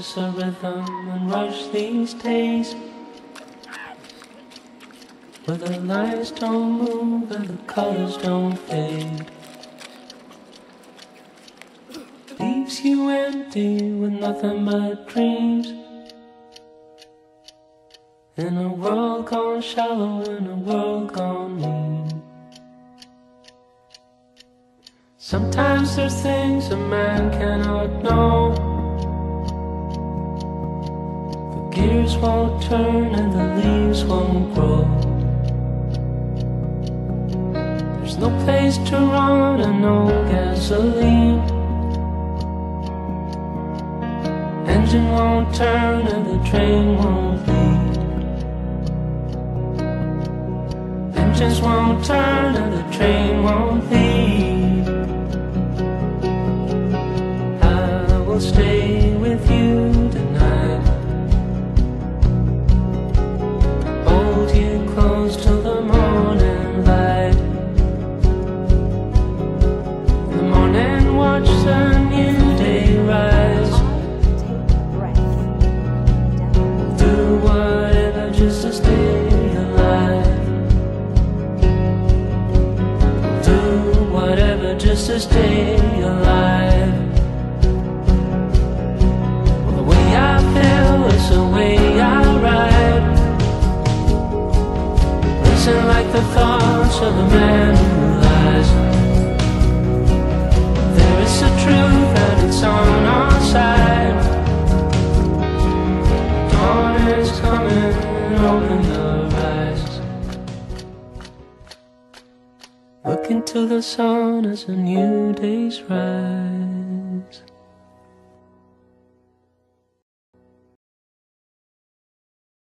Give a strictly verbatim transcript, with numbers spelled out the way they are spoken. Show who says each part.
Speaker 1: miss a rhythm and rush these days, where the lights don't move and the colors don't fade. Leaves you empty with nothing but dreams, in a world gone shallow, in a world gone mean. Sometimes there's things a man cannot know. The gears won't turn and the leaves won't grow. There's no place to run and no gasoline. Engine won't turn and the train won't leave. Engines won't turn and the train won't leave. I will stay with you tonight, hold you close till the morning light. In the morning watch the new day rise. Do whatever just to stay alive. Do whatever just to stay alive. Well, the way I feel is the way I ride. Listen like the thoughts of a man who lies. There is a truth and it's on our side. Dawn is coming, open your eyes. Look into the sun as a new day's rise.